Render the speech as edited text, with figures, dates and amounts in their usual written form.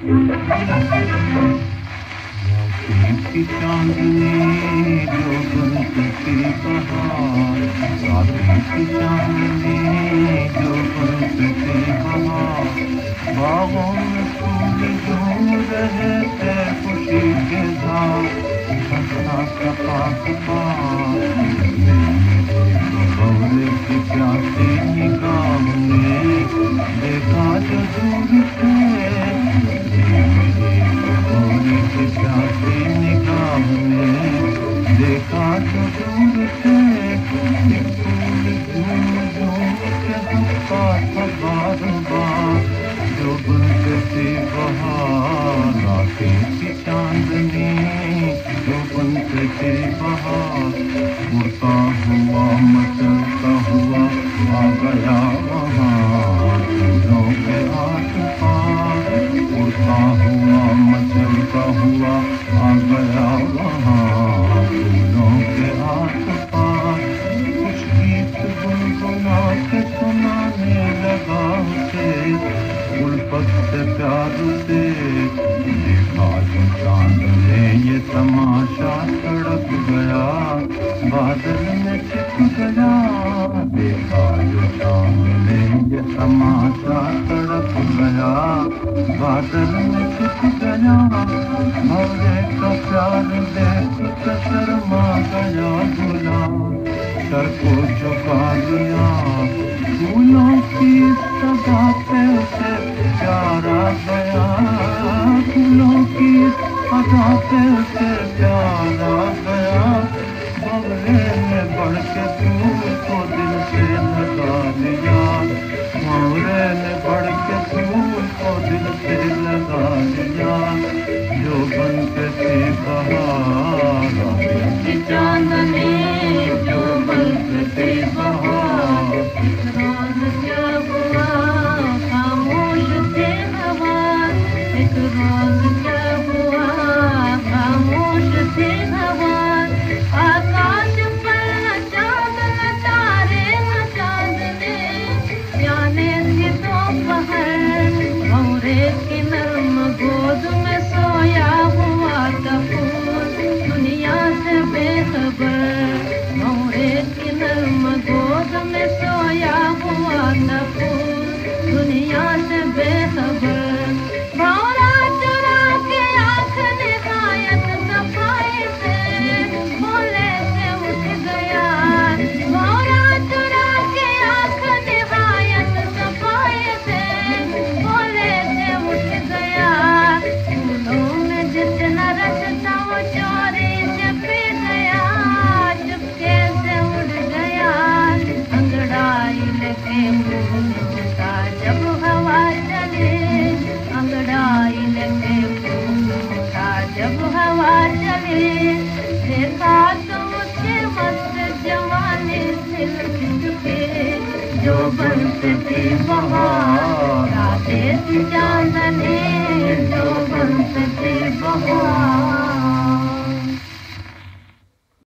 की चांदनी जो बरसती बहार, रात की चांदनी जो बरसती बहार, बागों में फूल झूम रहे थे खुशी के धार, सपना सपा सपा बबले की प्यासी निगाह ने देखा जो दूर थे, बबले की प्यासी निगाह ने देखा जो दूर थे, एक फूल झूम झूम के हंसता था बार बार, जो बरसती बहार, रातें की चांदनी जो बरसती बहार, उड़ता हुआ मचलता हुआ आ गया वहाँ फूलों के आस पास, उड़ता हुआ मचलता हुआ आ गया वहाँ फूलों के आस पास, कुछ गीत गुनगुना के सुनाने लगा उसे, उल्फत से प्यार से देखा जो चांद ने ये तमाशा तड़प गया, बादल में छिप गया, देखा जो चांद ने ये तमाशा तड़प गया, बादल में छिप गया, भंवरे का प्यार देख कर शर्मा गया दूल्हा, सर को झुका दिया, फूलों की सभा पे उसे प्यार आ गया, फूलों की सभा पे उसे प्यार आ गया, बगले में बढ़ के फूल को दिल से लगा लिया, भंवरे ने बढ़ के फूल को दिल से लगा लिया, जो बरसती बहार, रातें की चांदनी जो बरसती बहार, रोज क्या हुआ खामोश थे हवा, एक रोज क्या हुआ खामोश थे हवा, आकाश पर चांद न तारे न चांदने, जाने थे दोपहर भंवरे की नर्म गोद में सोया हुआ था फूल, दुनिया से बेखबर, भंवरे की नर्म गोद में सोया हुआ था फूल, दुनिया से बेखबर, भंवरा चुरा के आँख निहायत सफाई से भोले से उठ गया, भंवरा चुरा के आँख निहायत सफाई से भोले से उठ गया, फूलों में जितना रस था वो चोरी से पी गया, चुपके से उड़ गया, अंगड़ाई लेके फूल उठा जब हवा चले, अंगड़ाई लेके फूल उठा जब हवा चले, देखा तो उसके मस्त जवानी सिल्क चुके, जो बरसती बहार, रातें की चांदनी जो बरसती बहार।